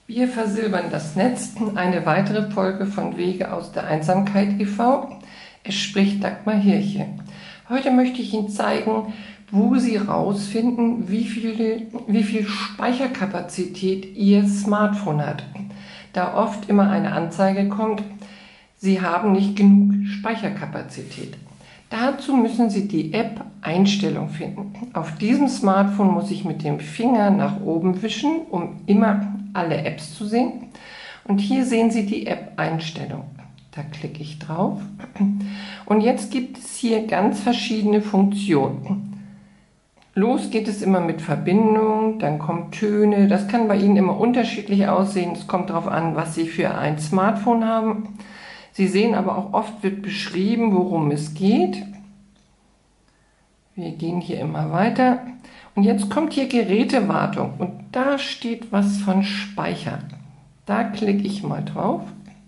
Wir versilbern das Netz, eine weitere Folge von Wege aus der Einsamkeit e.V. Es spricht Dagmar Hirche. Heute möchte ich Ihnen zeigen, wo Sie herausfinden, wie viel Speicherkapazität Ihr Smartphone hat. Da oft immer eine Anzeige kommt, Sie haben nicht genug Speicherkapazität. Dazu müssen Sie die App Einstellung finden. Auf diesem Smartphone muss ich mit dem Finger nach oben wischen, um immer alle Apps zu sehen. Und hier sehen Sie die App Einstellung. Da klicke ich drauf. Und jetzt gibt es hier ganz verschiedene Funktionen. Los geht es immer mit Verbindung, dann kommen Töne. Das kann bei Ihnen immer unterschiedlich aussehen. Es kommt darauf an, was Sie für ein Smartphone haben. Sie sehen aber auch, oft wird beschrieben, worum es geht. Wir gehen hier immer weiter. Und jetzt kommt hier Gerätewartung und da steht was von Speicher. Da klicke ich mal drauf.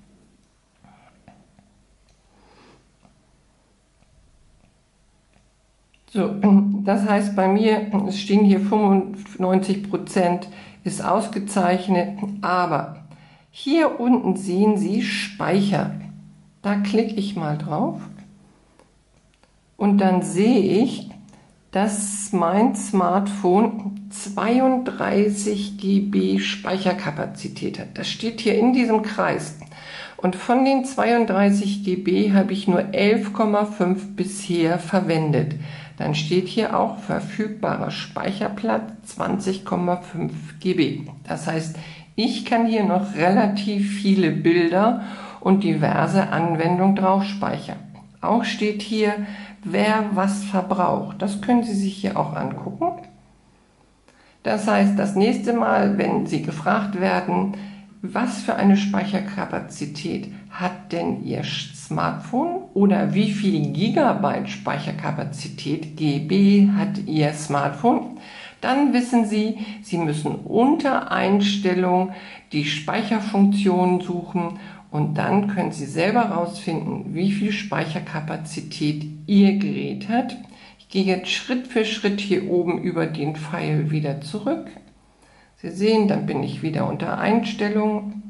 So, das heißt bei mir, es stehen hier 95% ist ausgezeichnet, aber hier unten sehen Sie Speicher. Da klicke ich mal drauf und dann sehe ich, dass mein Smartphone 32 GB Speicherkapazität hat. Das steht hier in diesem Kreis. Und von den 32 GB habe ich nur 11,5 bisher verwendet. Dann steht hier auch verfügbarer Speicherplatz 20,5 GB. Das heißt, ich kann hier noch relativ viele Bilder und diverse Anwendungen drauf speichern. Auch steht hier, wer was verbraucht. Das können Sie sich hier auch angucken. Das heißt, das nächste Mal, wenn Sie gefragt werden, was für eine Speicherkapazität hat denn Ihr Smartphone oder wie viel Gigabyte Speicherkapazität GB hat Ihr Smartphone, dann wissen Sie, Sie müssen unter Einstellung die Speicherfunktion suchen und dann können Sie selber herausfinden, wie viel Speicherkapazität Ihr Gerät hat. Ich gehe jetzt Schritt für Schritt hier oben über den Pfeil wieder zurück. Sie sehen, dann bin ich wieder unter Einstellung.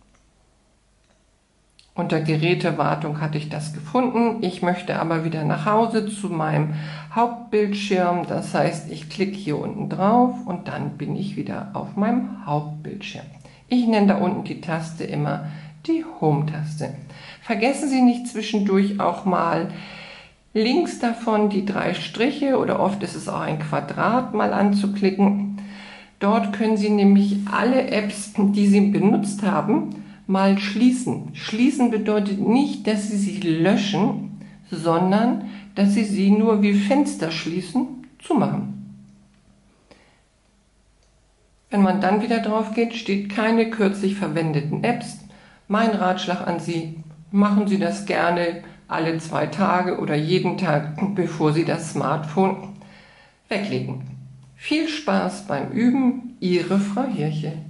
Unter Gerätewartung hatte ich das gefunden. Ich möchte aber wieder nach Hause zu meinem Hauptbildschirm. Das heißt, ich klicke hier unten drauf und dann bin ich wieder auf meinem Hauptbildschirm. Ich nenne da unten die Taste immer die Home-Taste. Vergessen Sie nicht zwischendurch auch mal links davon die 3 Striche oder oft ist es auch ein Quadrat mal anzuklicken. Dort können Sie nämlich alle Apps, die Sie benutzt haben, mal schließen. Schließen bedeutet nicht, dass Sie sie löschen, sondern dass Sie sie nur wie Fenster schließen, zumachen. Wenn man dann wieder drauf geht, steht keine kürzlich verwendeten Apps. Mein Ratschlag an Sie, machen Sie das gerne alle 2 Tage oder jeden Tag, bevor Sie das Smartphone weglegen. Viel Spaß beim Üben, Ihre Frau Hirche.